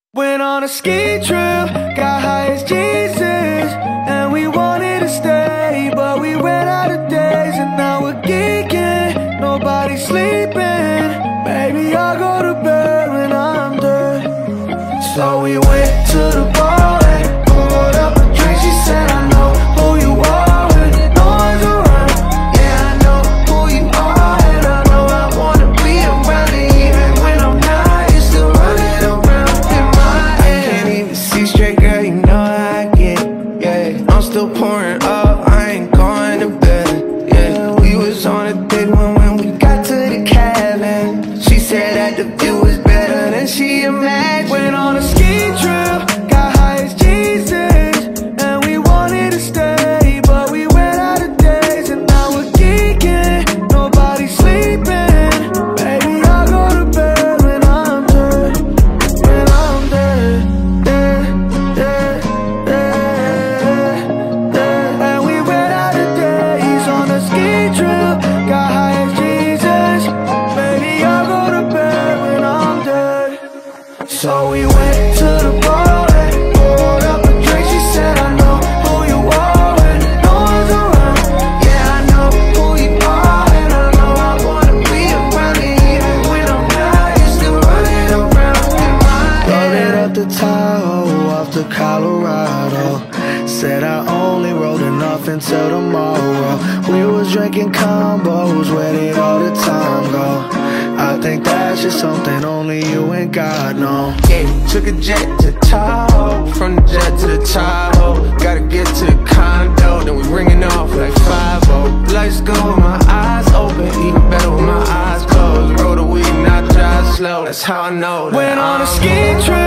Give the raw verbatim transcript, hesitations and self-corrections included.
Went on a ski trip, got high as Jesus, and we wanted to stay, but we ran out of days, and now we're geeking, nobody's sleeping. Baby, I'll go to bed when I'm dead. So we went to the bar and poured up a drink. She said, I know who you are when no one's around. Yeah, I know who you are, and I know I wanna be around it. Even when I'm not, you still running around in my head. I can't even see straight, girl, you know how I get. Yeah, I'm still pouring up, I ain't going to bed. Yeah, we was on a big one when we got to the cabin. She said that the view was better than she imagined. Went on a ski trip, got high as Jesus, and we wanted to stay, but we ran out of days, and now we're geeking, nobody's sleeping. Baby, I'll go to bed when I'm dead, when I'm dead, dead, dead, dead, dead. And we ran out of days on a ski trip, got high as Jesus. Baby, I'll go to bed when I'm dead. So we went to the bar and poured up a drink. She said, I know who you are when no one's around. Yeah, I know who you are, and I know I wanna be around it. Even when I'm not, you're still running around in my head. Rolling up the Tahoe off to Colorado. Said I only rolled enough until tomorrow. We was drinking combos, where did all the time go? I think that's just something only you and God know. Yeah, took a jet to Tahoe, from the jet to the Tahoe. Gotta get to the condo, then we ringing off like five oh. Lights go with my eyes open, even better with my eyes closed. Roll the weed and I drive slow, that's how I know that Went on a ski trip,